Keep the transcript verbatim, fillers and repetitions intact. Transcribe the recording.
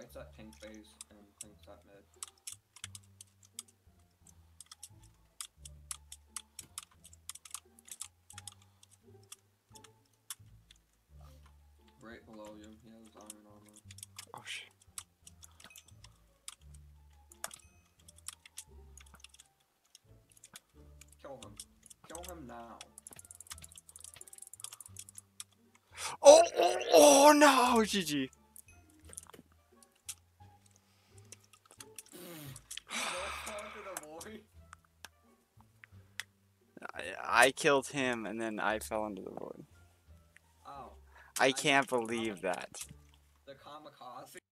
White's at pink base and pink's at mid. Right below you, he has iron armor. Oh shit. Kill him. Kill him now. Oh, oh, oh no, G G. I, I killed him and then I fell into the void. Oh. I can't believe that. The kamikaze.